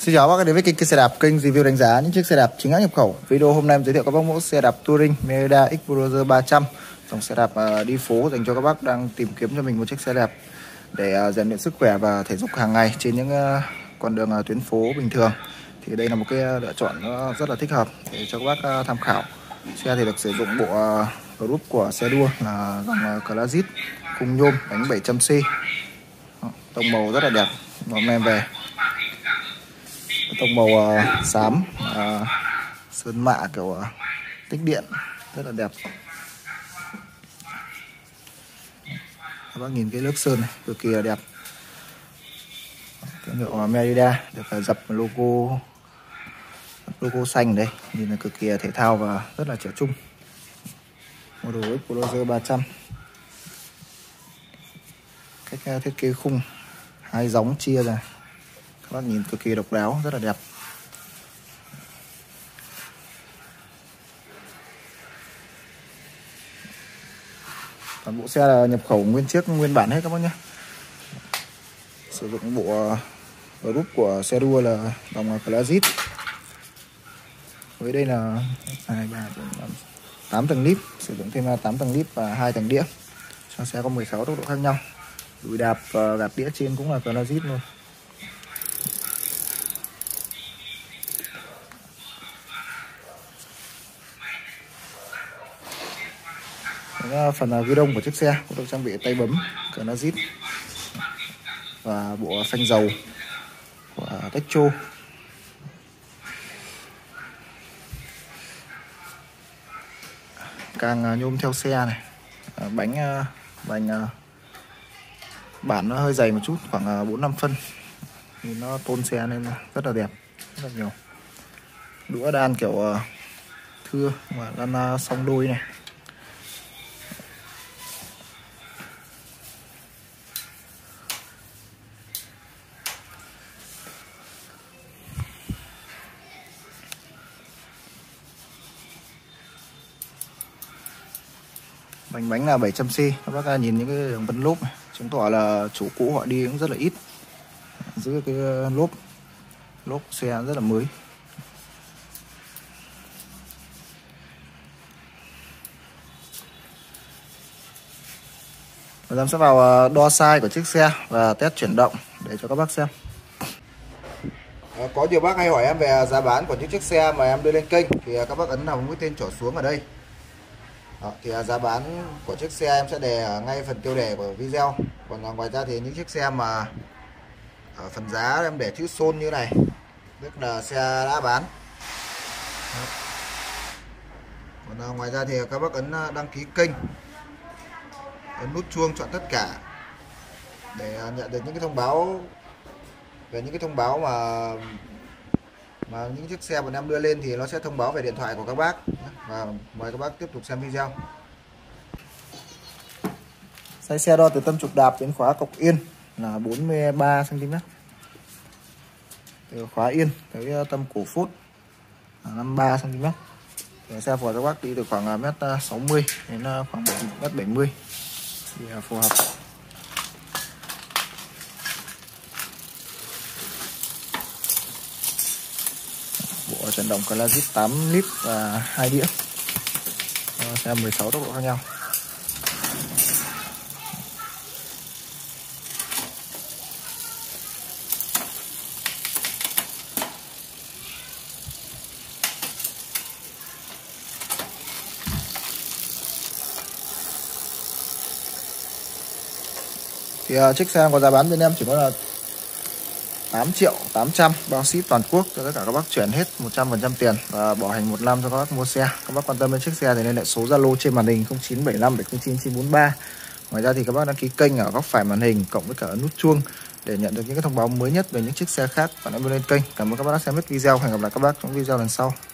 Xin chào các bác đến với kênh xe đạp, kênh review đánh giá những chiếc xe đạp chính hãng nhập khẩu. Video hôm nay em giới thiệu các bác mẫu xe đạp Touring Merida X Cruiser 300, dòng xe đạp đi phố dành cho các bác đang tìm kiếm cho mình một chiếc xe đạp để rèn luyện sức khỏe và thể dục hàng ngày trên những con đường tuyến phố bình thường. Thì đây là một cái lựa chọn rất là thích hợp để cho các bác tham khảo. Xe thì được sử dụng bộ group của xe đua là dòng Classic khung nhôm bánh 700C, tông màu rất là đẹp. Hôm nay em về tông màu xám, sơn mạ kiểu tích điện rất là đẹp. Các bác nhìn cái lớp sơn này cực kỳ là đẹp. Thương hiệu Merida được dập logo xanh đây, nhìn là cực kỳ thể thao và rất là trẻ trung. Model X Cruiser 300. Cách thiết kế khung hai gióng chia ra, các bác nhìn cực kỳ độc đáo, rất là đẹp. Toàn bộ xe là nhập khẩu nguyên chiếc nguyên bản hết các bác nhé. Sử dụng bộ group của xe đua là dòng Classic. Với đây là 2, 3, 4, 5, 8 tầng lip, sử dụng thêm 8 tầng lip và 2 tầng đĩa. Cho xe có 16 tốc độ khác nhau. Đùi đạp và gạt đĩa trên cũng là Classic luôn. Phần ghi đông của chiếc xe cũng được trang bị tay bấm Classic và bộ phanh dầu của Techo. Càng nhôm theo xe này, bánh bản nó hơi dày một chút, khoảng 4-5 phân thì nó tôn xe nên rất là đẹp, rất là nhiều. Đũa đan kiểu thưa và đan song đôi này. Bánh là 700C. Các bác nhìn những cái đường vân lốp này, chứng tỏ là chủ cũ họ đi cũng rất là ít, giữ cái lốp xe rất là mới. Bây giờ em sẽ vào đo size của chiếc xe và test chuyển động để cho các bác xem. Có nhiều bác hay hỏi em về giá bán của những chiếc xe mà em đưa lên kênh thì các bác ấn vào mũi tên trỏ xuống ở đây. Thì giá bán của chiếc xe em sẽ để ở ngay phần tiêu đề của video. Còn ngoài ra thì những chiếc xe mà ở phần giá em để chữ xôn như này, tức là xe đã bán. Còn ngoài ra thì các bác ấn đăng ký kênh, ấn nút chuông chọn tất cả để nhận được những cái thông báo về những cái thông báo mà những chiếc xe bọn em đưa lên thì nó sẽ thông báo về điện thoại của các bác. Và mời các bác tiếp tục xem video. Size xe đo từ tâm trục đạp đến khóa cọc yên là 43 cm. Từ khóa yên tới tâm cổ phốt là 53 cm. Thì xe phù hợp các bác đi từ khoảng 1m60 đến khoảng 1m70 thì phù hợp. Bộ chuyển động Classic 8 lip và 2 đĩa, xe 16 tốc độ khác nhau. Thì chiếc xe có giá bán bên em chỉ có là 8.800.000 bao ship toàn quốc cho tất cả các bác chuyển hết 100% tiền và bảo hành 1 năm cho các bác mua xe. Các bác quan tâm đến chiếc xe thì liên hệ số Zalo trên màn hình 0975 709 943. Ngoài ra thì các bác đăng ký kênh ở góc phải màn hình cộng với cả nút chuông để nhận được những cái thông báo mới nhất về những chiếc xe khác bạn đã đưa lên kênh. Cảm ơn các bác đã xem hết video. Hẹn gặp lại các bác trong video lần sau.